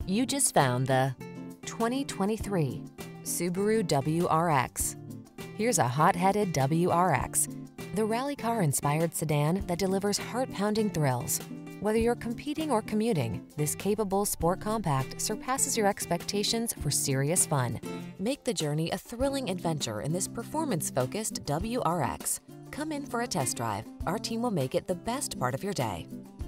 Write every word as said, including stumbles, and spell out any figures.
You just found the twenty twenty-three Subaru W R X. Here's a hot-headed W R X, the rally car-inspired sedan that delivers heart-pounding thrills. Whether you're competing or commuting, this capable sport compact surpasses your expectations for serious fun. Make the journey a thrilling adventure in this performance-focused W R X. Come in for a test drive. Our team will make it the best part of your day.